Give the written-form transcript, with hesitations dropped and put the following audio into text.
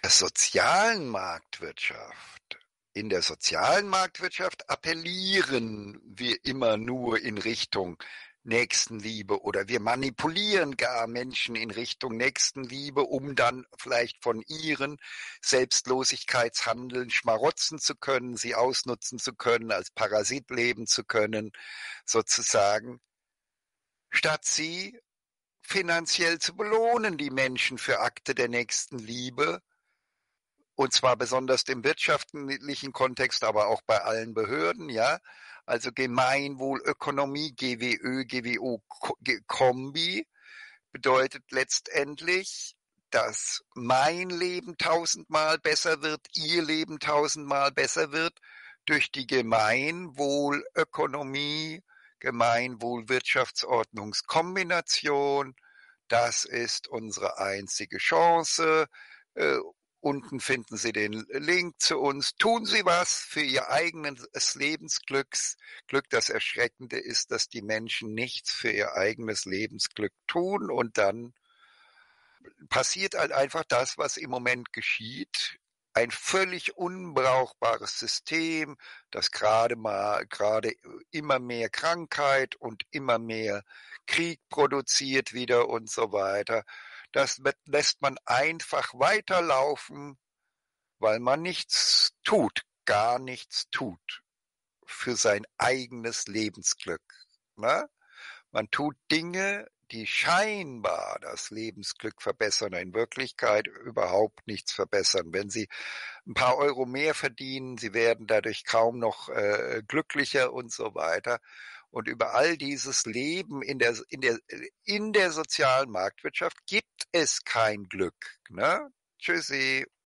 sozialen Marktwirtschaft. In der sozialen Marktwirtschaft appellieren wir immer nur in Richtung Nächstenliebe oder wir manipulieren gar Menschen in Richtung Nächstenliebe, um dann vielleicht von ihren Selbstlosigkeitshandeln schmarotzen zu können, sie ausnutzen zu können, als Parasit leben zu können, sozusagen, statt sie finanziell zu belohnen, die Menschen für Akte der Nächstenliebe. Und zwar besonders im wirtschaftlichen Kontext, aber auch bei allen Behörden, ja. Also Gemeinwohlökonomie, GWÖ, GWO, Kombi, bedeutet letztendlich, dass mein Leben 1000-mal besser wird, ihr Leben 1000-mal besser wird durch die Gemeinwohlökonomie, Gemeinwohlwirtschaftsordnungskombination. Das ist unsere einzige Chance. Unten finden Sie den Link zu uns. Tun Sie was für Ihr eigenes Lebensglück. Das Erschreckende ist, dass die Menschen nichts für ihr eigenes Lebensglück tun und dann passiert halt einfach das, was im Moment geschieht. Ein völlig unbrauchbares System, das gerade immer mehr Krankheit und immer mehr Krieg produziert wieder und so weiter. Das lässt man einfach weiterlaufen, weil man nichts tut, gar nichts tut für sein eigenes Lebensglück. Ne? Man tut Dinge, die scheinbar das Lebensglück verbessern, in Wirklichkeit überhaupt nichts verbessern. Wenn Sie ein paar Euro mehr verdienen, Sie werden dadurch kaum noch glücklicher und so weiter. Und über all dieses Leben in der sozialen Marktwirtschaft gibt es kein Glück. Ne? Tschüssi.